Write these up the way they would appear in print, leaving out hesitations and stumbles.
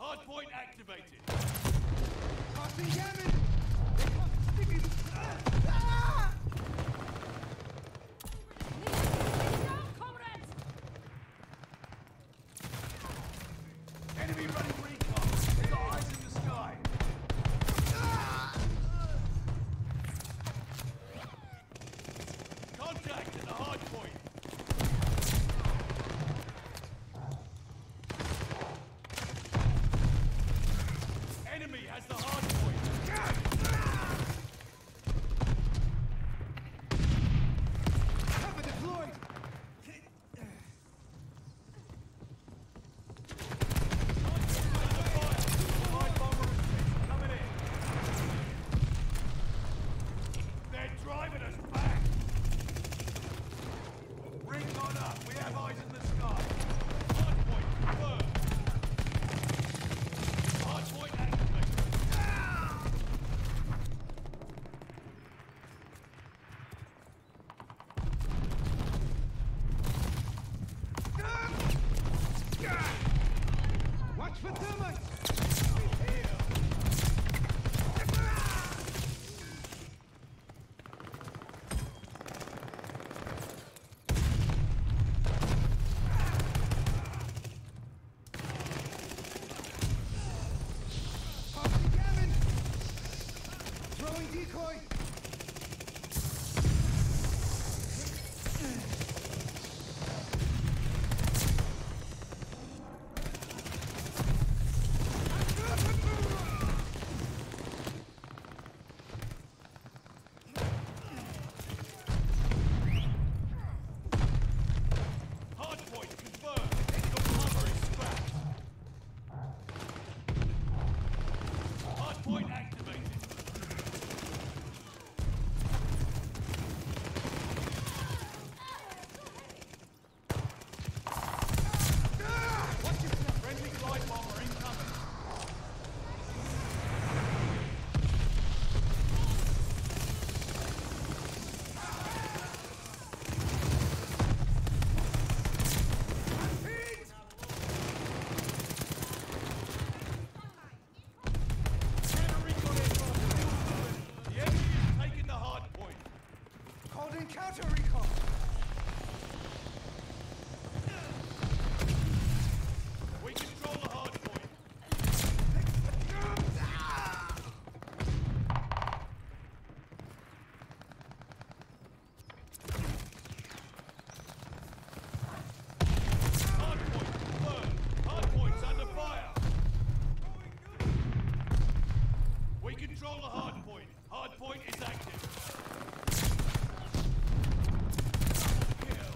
Hardpoint activated. Passing Yemen! They come sticking! Enemy running recon. They got eyes in the sky. Contact at the hard point. Enemy has the hard point. Cover deployed! Hard bomber coming in. They're driving us back. Recon up. We have eyes in the sky. Hardpoint confirmed. Hardpoint activated. Watch for termites! Passing Yemen! Throwing decoy! Hardpoint confirmed. Your cover is scrapped. Hardpoint activated. Watch yourself! Friendly glide bomber incoming. Counter recon aircraft still moving. The enemy is taking the hard point. Holding counter recon! We control the hard point. Hard point confirmed. Hard point's under fire. We control the hard point. Hard point is active. Kill.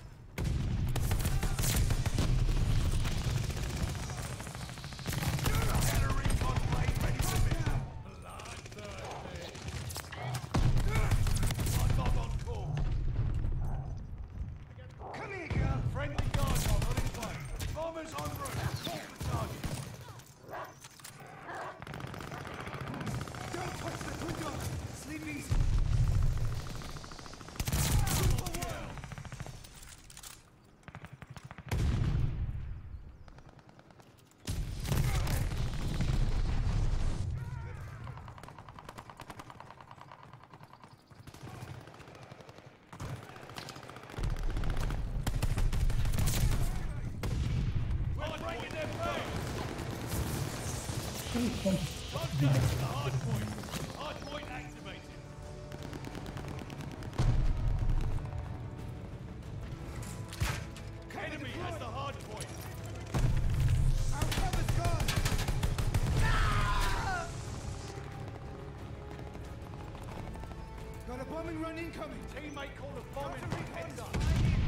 Counter recon plane ready for mission. Bloodthirsty. Hard dog on call. Come here, girl! Friendly guard dog on its way. Bombers en route. Hold the target. Don't touch the window! Sleep easy! Double kill. We're breaking their base. Contact to the hard point. Hard point activated. Enemy has the hard point. Our cover's gone! Got a bombing run incoming! Teammate called a bombing Counter run. Heads recon up. flying in!